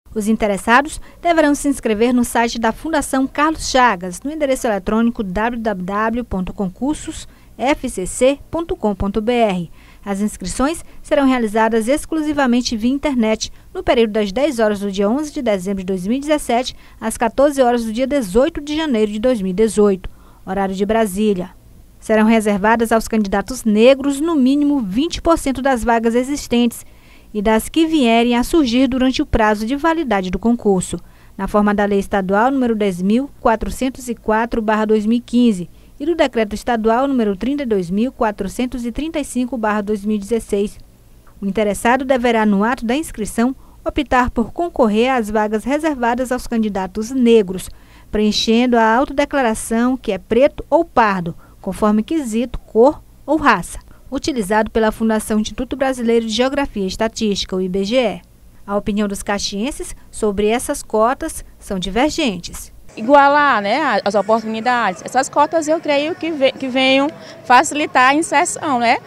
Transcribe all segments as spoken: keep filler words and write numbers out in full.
Os interessados deverão se inscrever no site da Fundação Carlos Chagas, no endereço eletrônico w w w ponto concursos f c c ponto com ponto b r. As inscrições serão realizadas exclusivamente via internet, no período das dez horas do dia onze de dezembro de dois mil e dezessete às quatorze horas do dia dezoito de janeiro de dois mil e dezoito, horário de Brasília. Serão reservadas aos candidatos negros no mínimo vinte por cento das vagas existentes e das que vierem a surgir durante o prazo de validade do concurso, na forma da Lei Estadual número dez mil quatrocentos e quatro barra dois mil e quinze e do Decreto Estadual número trinta e dois mil quatrocentos e trinta e cinco barra dois mil e dezesseis. O interessado deverá, no ato da inscrição, optar por concorrer às vagas reservadas aos candidatos negros, preenchendo a autodeclaração que é preto ou pardo, conforme quesito, cor ou raça, utilizado pela Fundação Instituto Brasileiro de Geografia e Estatística, o I B G E. A opinião dos caxienses sobre essas cotas são divergentes. Igualar, né, as oportunidades. Essas cotas eu creio que, ve que venham facilitar a inserção, né?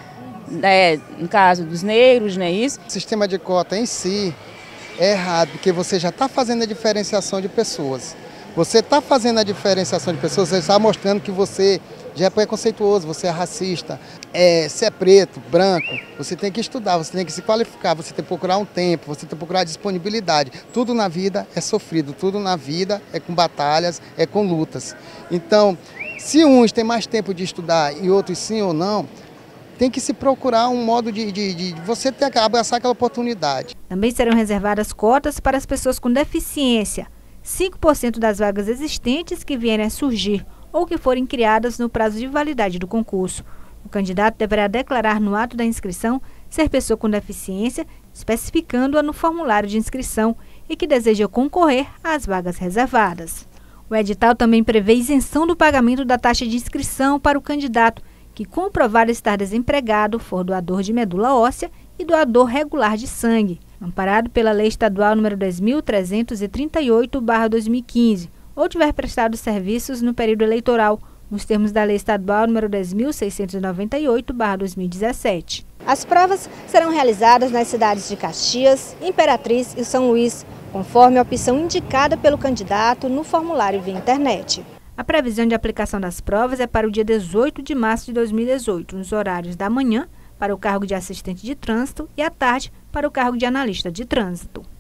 É, no caso dos negros, né, isso. O sistema de cota em si é errado, porque você já está fazendo a diferenciação de pessoas. Você está fazendo a diferenciação de pessoas, você está mostrando que você já é preconceituoso, você é racista. É, se é preto, branco, você tem que estudar, você tem que se qualificar, você tem que procurar um tempo, você tem que procurar disponibilidade. Tudo na vida é sofrido, tudo na vida é com batalhas, é com lutas. Então, se uns têm mais tempo de estudar e outros sim ou não, tem que se procurar um modo de, de, de você ter que abraçar aquela oportunidade. Também serão reservadas cotas para as pessoas com deficiência. cinco por cento das vagas existentes que vierem a surgir ou que forem criadas no prazo de validade do concurso. O candidato deverá declarar no ato da inscrição ser pessoa com deficiência, especificando-a no formulário de inscrição e que deseja concorrer às vagas reservadas. O edital também prevê isenção do pagamento da taxa de inscrição para o candidato que comprovar estar desempregado, for doador de medula óssea e doador regular de sangue, amparado pela Lei Estadual número dez mil trezentos e trinta e oito barra dois mil e quinze, ou tiver prestado serviços no período eleitoral, nos termos da Lei Estadual número dez mil seiscentos e noventa e oito barra dois mil e dezessete. As provas serão realizadas nas cidades de Caxias, Imperatriz e São Luís, conforme a opção indicada pelo candidato no formulário via internet. A previsão de aplicação das provas é para o dia dezoito de março de dois mil e dezoito, nos horários da manhã para o cargo de assistente de trânsito e à tarde para o cargo de analista de trânsito.